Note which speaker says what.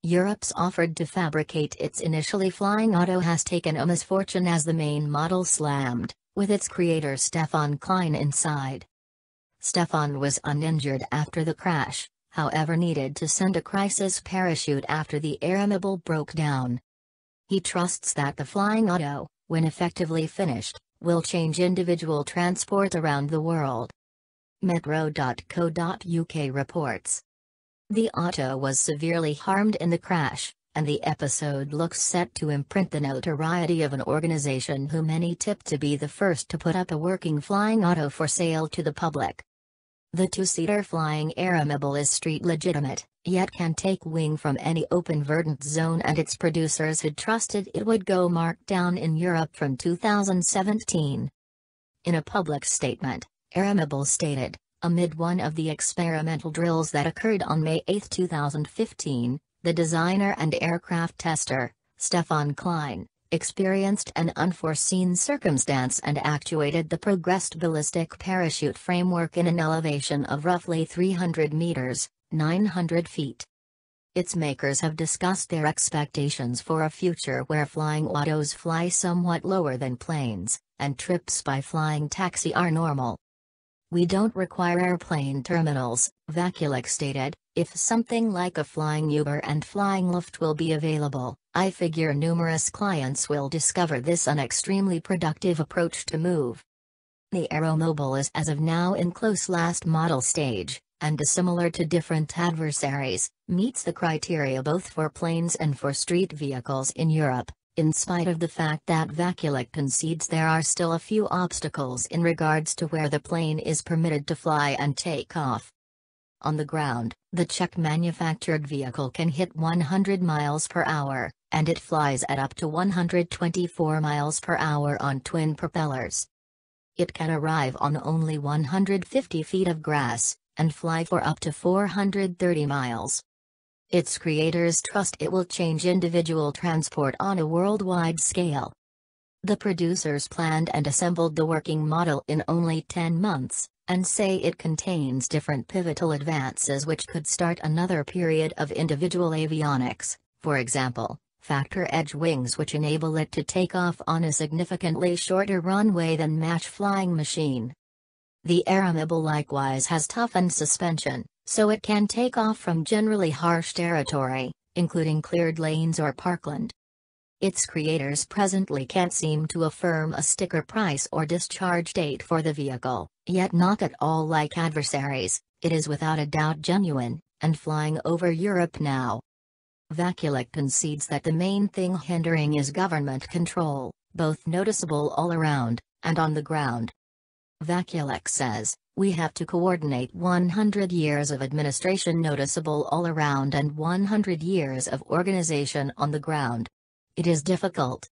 Speaker 1: Europe's offered to fabricate its initially flying auto has taken a misfortune as the main model slammed, with its creator Stefan Klein inside. Stefan was uninjured after the crash, however needed to send a crisis parachute after the Airmobile broke down. He trusts that the flying auto, when effectively finished, will change individual transport around the world. Metro.co.uk reports. The auto was severely harmed in the crash, and the episode looks set to imprint the notoriety of an organization who many tip to be the first to put up a working flying auto for sale to the public. The two-seater flying Airmobile is street legitimate, yet can take wing from any open verdant zone, and its producers had trusted it would go marked down in Europe from 2017. In a public statement, Airmobile stated, amid one of the experimental drills that occurred on May 8, 2015, the designer and aircraft tester, Stefan Klein, experienced an unforeseen circumstance and actuated the progressed ballistic parachute framework in an elevation of roughly 300 meters, 900 feet. Its makers have discussed their expectations for a future where flying autos fly somewhat lower than planes, and trips by flying taxi are normal. We don't require airplane terminals, Vaculek stated. If something like a flying Uber and flying Lyft will be available, I figure numerous clients will discover this an extremely productive approach to move. The Airmobile is as of now in close last model stage, and dissimilar to different adversaries, meets the criteria both for planes and for street vehicles in Europe, in spite of the fact that Vaculek concedes there are still a few obstacles in regards to where the plane is permitted to fly and take off. On the ground, the Czech-manufactured vehicle can hit 100 miles per hour, and it flies at up to 124 miles per hour on twin propellers. It can arrive on only 150 feet of grass, and fly for up to 430 miles. Its creators trust it will change individual transport on a worldwide scale. The producers planned and assembled the working model in only 10 months, and say it contains different pivotal advances which could start another period of individual avionics, for example, factor edge wings which enable it to take off on a significantly shorter runway than Mach flying machine. The Airmobile likewise has toughened suspension, so it can take off from generally harsh territory, including cleared lanes or parkland. Its creators presently can't seem to affirm a sticker price or discharge date for the vehicle, yet not at all like adversaries, it is without a doubt genuine, and flying over Europe now. Vaculek concedes that the main thing hindering is government control, both noticeable all around, and on the ground. Vaculek says, we have to coordinate 100 years of administration noticeable all around and 100 years of organization on the ground. It is difficult.